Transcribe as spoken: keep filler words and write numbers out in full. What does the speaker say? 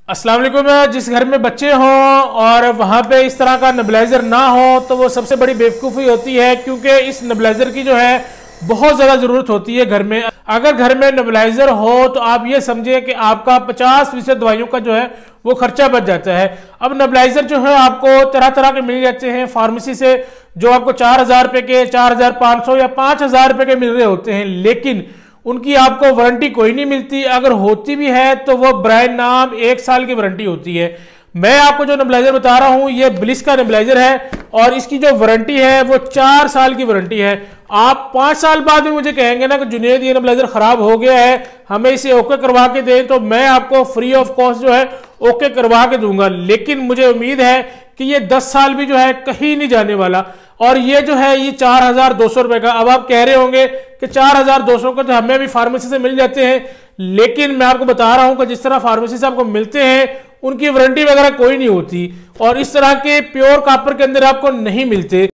अस्सलाम वालेकुम। जिस घर में बच्चे हों और वहाँ पे इस तरह का नेबुलाइज़र ना हो तो वो सबसे बड़ी बेवकूफ़ी होती है, क्योंकि इस नेबुलाइज़र की जो है बहुत ज़्यादा ज़रूरत होती है घर में। अगर घर में नेबुलाइज़र हो तो आप ये समझें कि आपका पचास फीसद दवाइयों का जो है वो खर्चा बच जाता है। अब नेबुलाइज़र जो है आपको तरह तरह के मिल जाते हैं फार्मेसी से, जो आपको चार हज़ार रुपये के, चार हज़ार पाँच सौ या पाँच हज़ार रुपये के मिल रहे होते हैं, लेकिन उनकी आपको वारंटी कोई नहीं मिलती। अगर होती भी है तो वो ब्रांड नाम एक साल की वारंटी होती है। मैं आपको जो नेबुलाइज़र बता रहा हूं ये ब्लिस का नेबुलाइज़र है और इसकी जो वारंटी है वो चार साल की वारंटी है। आप पाँच साल बाद में मुझे कहेंगे ना कि जुनेद ये नेबुलाइज़र ख़राब हो गया है, हमें इसे ओके करवा के दें, तो मैं आपको फ्री ऑफ कॉस्ट जो है ओके करवा के दूंगा। लेकिन मुझे उम्मीद है कि ये दस साल भी जो है कहीं नहीं जाने वाला। और ये जो है ये चार हजार दो सौ रुपए का। अब आप कह रहे होंगे कि चार हजार दो सौ का तो हमें भी फार्मेसी से मिल जाते हैं, लेकिन मैं आपको बता रहा हूं कि जिस तरह फार्मेसी से आपको मिलते हैं उनकी वारंटी वगैरह कोई नहीं होती और इस तरह के प्योर कॉपर के अंदर आपको नहीं मिलते।